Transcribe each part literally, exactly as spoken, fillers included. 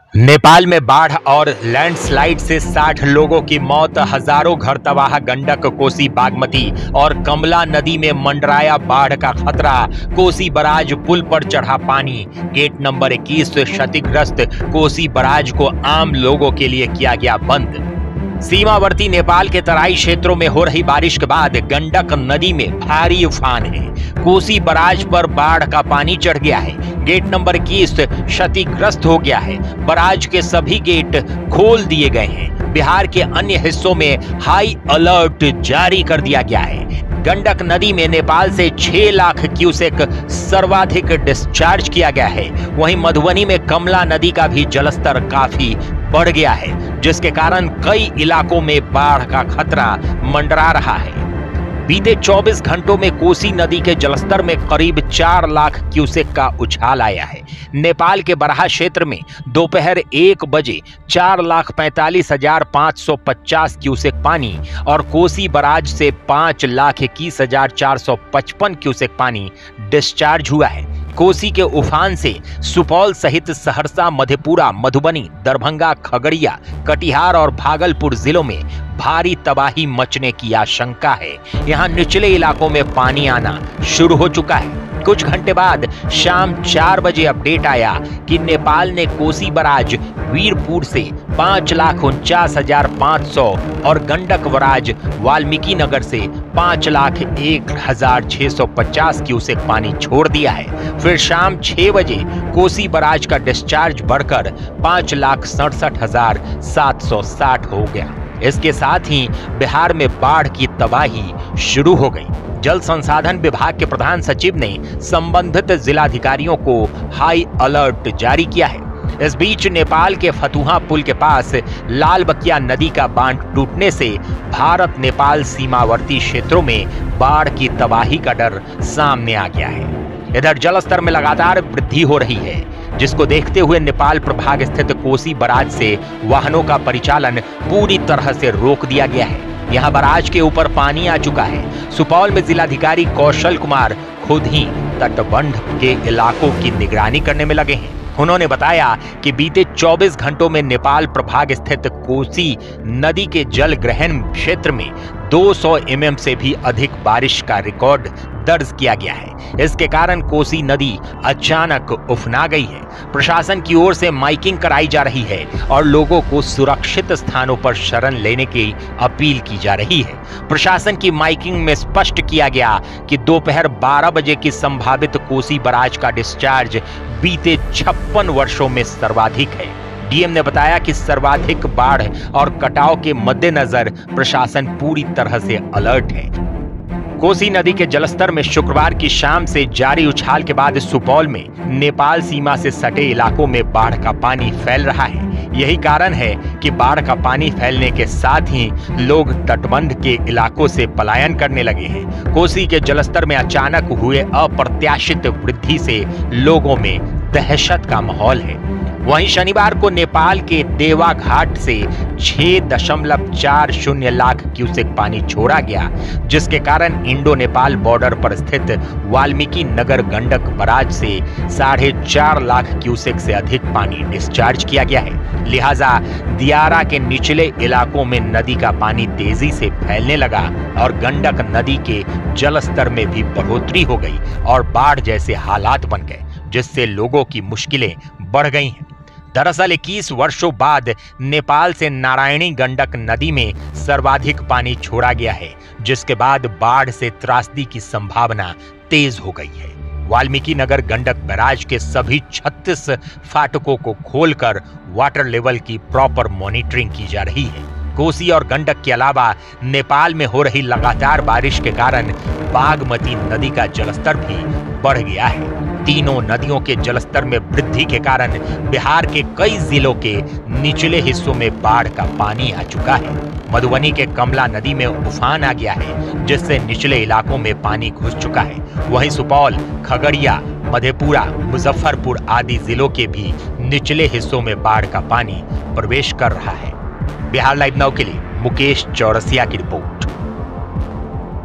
नेपाल में बाढ़ और लैंडस्लाइड से साठ लोगों की मौत, हजारों घर तबाह। गंडक, कोसी, बागमती और कमला नदी में मंडराया बाढ़ का खतरा। कोसी बराज पुल पर चढ़ा पानी। गेट नंबर इक्कीस क्षतिग्रस्त। कोसी बराज को आम लोगों के लिए किया गया बंद। सीमावर्ती नेपाल के तराई क्षेत्रों में हो रही बारिश के बाद गंडक नदी में भारी उफान है। कोसी बराज पर बाढ़ का पानी चढ़ गया है। गेट नंबर इक्कीस क्षतिग्रस्त हो गया है। बराज के सभी गेट खोल दिए गए हैं। बिहार के अन्य हिस्सों में हाई अलर्ट जारी कर दिया गया है। गंडक नदी में नेपाल से छह लाख क्यूसेक सर्वाधिक डिस्चार्ज किया गया है। वहीं मधुबनी में कमला नदी का भी जलस्तर काफी बढ़ गया है, जिसके कारण कई इलाकों में बाढ़ का खतरा मंडरा रहा है। बीते चौबीस घंटों में कोसी नदी के जलस्तर में करीब चार लाख क्यूसेक का उछाल आया है। नेपाल के बराह क्षेत्र में दोपहर एक बजे चार लाख पैंतालीस हजार पाँच सौ पचास क्यूसेक पानी और कोसी बराज से पांच लाख इक्कीस हजार चार सौ पचपन क्यूसेक पानी डिस्चार्ज हुआ है। कोसी के उफान से सुपौल सहित सहरसा, मधेपुरा, मधुबनी, दरभंगा, खगड़िया, कटिहार और भागलपुर जिलों में भारी तबाही मचने की आशंका है। यहाँ निचले इलाकों में पानी आना शुरू हो चुका है। कुछ घंटे बाद शाम चार बजे अपडेट आया कि नेपाल ने कोसी बराज वीरपुर से पांच लाख उनचास हजार पाँच सौ और गंडक बराज वाल्मीकि नगर से पांच लाख एक हजार छह सौ पचास क्यूसेक पानी छोड़ दिया है। फिर शाम छह बजे कोसी बराज का डिस्चार्ज बढ़कर पांच लाख सड़सठ हजार सात सौ साठ हो गया। इसके साथ ही बिहार में बाढ़ की तबाही शुरू हो गई। जल संसाधन विभाग के प्रधान सचिव ने संबंधित जिलाधिकारियों को हाई अलर्ट जारी किया है। इस बीच नेपाल के फतुहा पुल के पास लालबकिया नदी का बांध टूटने से भारत नेपाल सीमावर्ती क्षेत्रों में बाढ़ की तबाही का डर सामने आ गया है। इधर जलस्तर में लगातार वृद्धि हो रही है, जिसको देखते हुए नेपाल प्रभाग स्थित कोसी बराज से वाहनों का परिचालन पूरी तरह से रोक दिया गया है। यहाँ बराज के ऊपर पानी आ चुका है। सुपौल में जिलाधिकारी कौशल कुमार खुद ही तटबंध के इलाकों की निगरानी करने में लगे हैं। उन्होंने बताया कि बीते चौबीस घंटों में नेपाल प्रभाग स्थित कोसी नदी के जल ग्रहण क्षेत्र में दो सौ एम एम से भी अधिक बारिश का रिकॉर्ड दर्ज किया गया है। इसके कारण कोसी नदी अचानक उफना गई है। प्रशासन की ओर से माइकिंग कराई जा रही है और लोगों को सुरक्षित स्थानों पर शरण लेने की अपील की जा रही है। प्रशासन की माइकिंग में स्पष्ट किया गया कि दोपहर बारह बजे की संभावित कोसी बराज का डिस्चार्ज बीते छप्पन वर्षों में सर्वाधिक है। डीएम ने बताया कि सर्वाधिक बाढ़ और कटाव के मद्देनजर प्रशासन पूरी तरह से अलर्ट है। कोसी नदी के जलस्तर में शुक्रवार की शाम से जारी उछाल के बाद सुपौल में नेपाल सीमा से सटे इलाकों में बाढ़ का पानी फैल रहा है। यही कारण है कि बाढ़ का पानी फैलने के साथ ही लोग तटबंध के इलाकों से पलायन करने लगे हैं। कोसी के जलस्तर में अचानक हुए अप्रत्याशित वृद्धि से लोगों में दहशत का माहौल है। वहीं शनिवार को नेपाल के देवा घाट से छह दशमलव चार शून्य लाख क्यूसेक पानी छोड़ा गया, जिसके कारण इंडो नेपाल बॉर्डर पर स्थित वाल्मीकि नगर गंडक बराज से साढ़े चार लाख क्यूसेक से अधिक पानी डिस्चार्ज किया गया है। लिहाजा दियारा के निचले इलाकों में नदी का पानी तेजी से फैलने लगा और गंडक नदी के जलस्तर में भी बढ़ोतरी हो गई और बाढ़ जैसे हालात बन गए, जिससे लोगों की मुश्किलें बढ़ गई हैं। दरअसल इक्कीस वर्षों बाद नेपाल से नारायणी गंडक नदी में सर्वाधिक पानी छोड़ा गया है, जिसके बाद बाढ़ से त्रासदी की संभावना तेज हो गई है। वाल्मीकि नगर गंडक बैराज के सभी छत्तीस फाटकों को खोलकर वाटर लेवल की प्रॉपर मॉनिटरिंग की जा रही है। कोसी और गंडक के अलावा नेपाल में हो रही लगातार बारिश के कारण बागमती नदी का जलस्तर भी बढ़ गया है। तीनों नदियों के जलस्तर में वृद्धि के कारण बिहार के कई जिलों के निचले हिस्सों में बाढ़ का पानी आ चुका है। मधुबनी के कमला नदी में उफान आ गया है, जिससे निचले इलाकों में पानी घुस चुका है। वहीं सुपौल, खगड़िया, मधेपुरा, मुजफ्फरपुर आदि जिलों के भी निचले हिस्सों में बाढ़ का पानी प्रवेश कर रहा है। बिहार लाइव नाउ के लिए मुकेश चौरसिया की रिपोर्ट।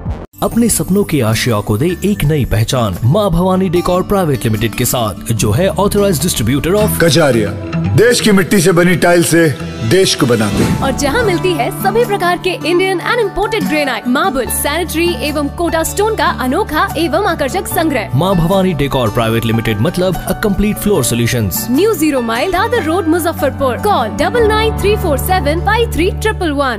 अपने सपनों की आशिया को दे एक नई पहचान। माँ भवानी डेकोर प्राइवेट लिमिटेड के साथ, जो है ऑथराइज्ड डिस्ट्रीब्यूटर ऑफ कजारिया। देश की मिट्टी से बनी टाइल से देश को बनाते हैं। और जहां मिलती है सभी प्रकार के Indian and imported granite, marble, sanitary एवं कोटा स्टोन का अनोखा एवं आकर्षक संग्रह। माँ भवानी डेकोर प्राइवेट लिमिटेड मतलब a complete floor solutions. New zero mile Dadar road, Muzaffarpur. Call double nine three four seven five three triple one.